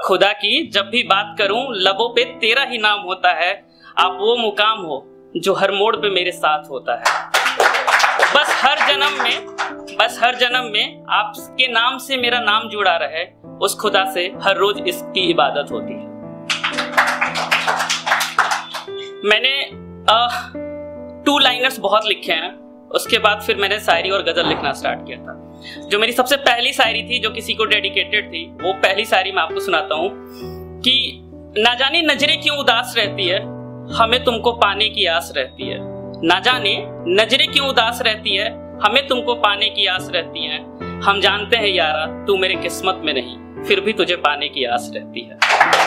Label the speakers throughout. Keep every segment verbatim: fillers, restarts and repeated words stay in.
Speaker 1: खुदा की जब भी बात करूं लबों पे तेरा ही नाम होता है। आप वो मुकाम हो जो हर मोड़ पे मेरे साथ होता है। बस हर जन्म में बस हर जन्म में आपके नाम से मेरा नाम जुड़ा रहे, उस खुदा से हर रोज इसकी इबादत होती है। मैंने टू लाइनर्स बहुत लिखे हैं, उसके बाद फिर मैंने शायरी और गजल लिखना स्टार्ट किया था। जो मेरी सबसे पहली शायरी थी जो किसी को डेडिकेटेड थी, वो पहली शायरी मैं आपको सुनाता हूँ कि ना जाने नजरें क्यों उदास रहती है, हमें तुमको पाने की आस रहती है। ना जाने नजरें क्यों उदास रहती है, हमें तुमको पाने की आस रहती है। हम जानते हैं यारा तू मेरे किस्मत में नहीं, फिर भी तुझे पाने की आस रहती है।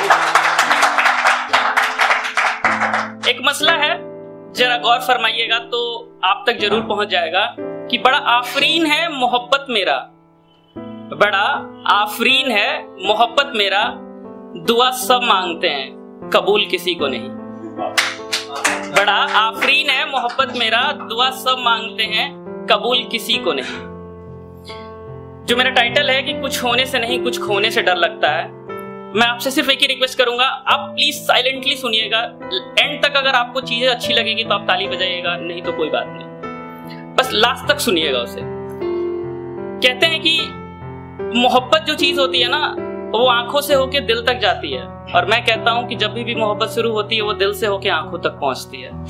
Speaker 1: एक मसला है, जरा गौर फरमाइएगा तो आप तक जरूर पहुंच जाएगा कि बड़ा आफरीन है मोहब्बत मेरा, बड़ा आफरीन है मोहब्बत मेरा, दुआ सब मांगते हैं कबूल किसी को नहीं। बड़ा आफरीन है मोहब्बत मेरा, दुआ सब मांगते हैं कबूल किसी को नहीं। जो मेरा टाइटल है कि कुछ होने से नहीं कुछ खोने से डर लगता है, मैं आपसे सिर्फ एक ही रिक्वेस्ट करूंगा, आप प्लीज साइलेंटली सुनिएगा। एंड तक अगर आपको चीजें अच्छी लगेगी तो आप ताली बजाइएगा, नहीं तो कोई बात नहीं, बस लास्ट तक सुनिएगा उसे। कहते हैं कि मोहब्बत जो चीज होती है ना, वो आंखों से होके दिल तक जाती है, और मैं कहता हूं कि जब भी, भी मोहब्बत शुरू होती है वो दिल से होके आंखों तक पहुंचती है,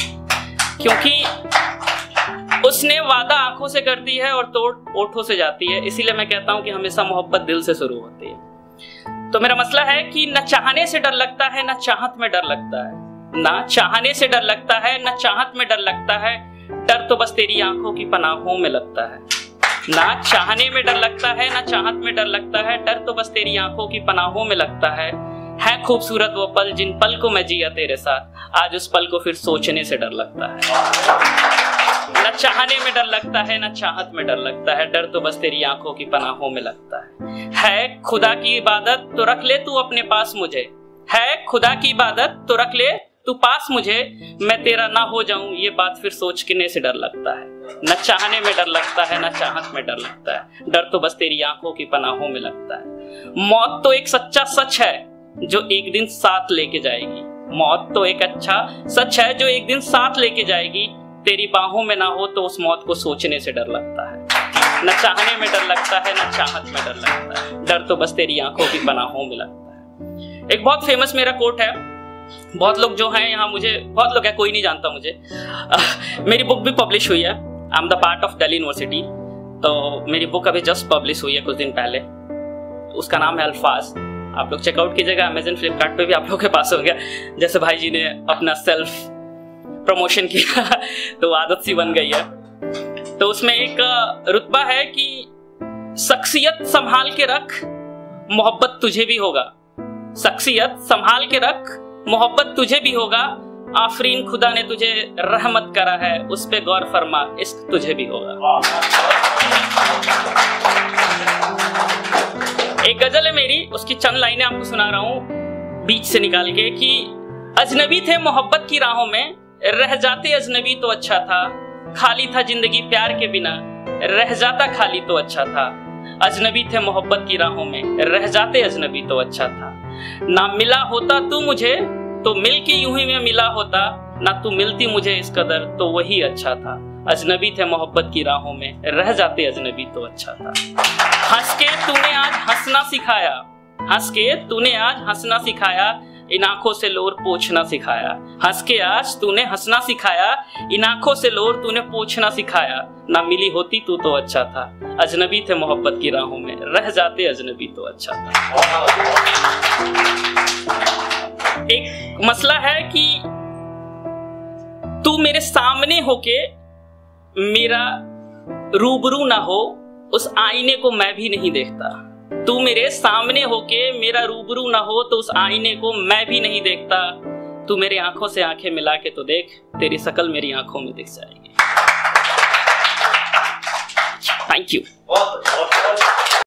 Speaker 1: क्योंकि उसने वादा आंखों से करती है और तोड़ ओठों से जाती है। इसीलिए मैं कहता हूं कि हमेशा मोहब्बत दिल से शुरू होती है। तो मेरा मसला है कि न चाहने से डर लगता है, न चाहत में डर लगता है। ना चाहने से डर लगता है, न चाहत में डर लगता है, डर तो बस तेरी आंखों की पनाहों में लगता है। ना चाहने में डर लगता है, न चाहत में डर लगता है, डर तो बस तेरी आंखों की पनाहों में लगता है। है खूबसूरत वो पल जिन पल को मैं जिया तेरे साथ, आज उस पल को फिर सोचने से डर लगता है। न चाहने में डर लगता है, न चाहत में डर लगता है, डर तो बस तेरी आंखों की पनाहों में लगता है। है खुदा की इबादत तो रख ले तू अपने पास मुझे, है खुदा की इबादत तो रख ले तू पास मुझे, मैं तेरा ना हो जाऊं ये बात फिर सोचने से डर लगता है। न चाहने में डर लगता है, न चाहत में डर लगता है, डर तो बस तेरी आंखों की पनाहों में लगता है। मौत तो एक सच्चा सच है जो एक दिन साथ लेके जाएगी, मौत तो एक अच्छा सच है जो एक दिन साथ लेके जाएगी, तेरी बाहों में ना हो तो उस मौत को सोचने से डर लगता है। न चाहने में डर लगता है, न चाहत में डर लगता है, डर तो बस तेरी आंखों की पनाहों में लगता है। एक बहुत फेमस मेरा कोट है, बहुत लोग जो हैं यहाँ, मुझे बहुत लोग है, कोई नहीं जानता मुझे। आ, मेरी बुक भी पब्लिश हुई है, I am the part of Delhi university, तो मेरी बुक अभी जस्ट पब्लिश हुई है कुछ दिन पहले। उसका नाम है अल्फाज। आप लोग चेकआउट कीजिएगा, अमेजन फ्लिपकार्ट पे भी आप लोगों के पास हो गया। जैसे भाई जी ने अपना सेल्फ प्रमोशन किया तो आदत सी बन गई है। तो उसमें एक रुतबा है कि शख्सियत संभाल के रख, मोहब्बत तुझे भी होगा। शख्सियत संभाल के रख, मोहब्बत तुझे भी होगा। आफरीन खुदा ने तुझे रहमत करा है, उस पे गौर फरमा, इश्क तुझे भी होगा। एक गजल है मेरी, उसकी चंद लाइनें आपको सुना रहा हूं बीच से निकाल के कि अजनबी थे मोहब्बत की राहों में, रह जाते अजनबी तो अच्छा था। खाली था जिंदगी प्यार के बिना, रह जाता खाली तो अच्छा था। अजनबी थे मोहब्बत की राहों में, रह जाते अजनबी तो अच्छा था। ना मिला होता तू मुझे तो मिल के यूं ही मैं मिला होता, ना तू मिलती मुझे इस कदर तो वही अच्छा था। अजनबी थे मोहब्बत की राहों में, रह जाते अजनबी तो अच्छा था। हंस के तूने आज हंसना सिखाया, हंस के तूने आज हंसना सिखाया, इन आंखों से लोर पोछना सिखाया। हंस के आज तूने हंसना सिखाया, इन आंखों से लोर तूने पोछना सिखाया। ना मिली होती तू तो अच्छा था, अजनबी थे मोहब्बत की राहों में, रह जाते अजनबी तो अच्छा था। एक मसला है कि तू मेरे सामने होके मेरा रूबरू ना हो, उस आईने को मैं भी नहीं देखता। तू मेरे सामने होके मेरा रूबरू ना हो तो उस आईने को मैं भी नहीं देखता। तू मेरी आंखों से आंखें मिला के तो देख, तेरी शकल मेरी आंखों में दिख जाएगी। Thank you.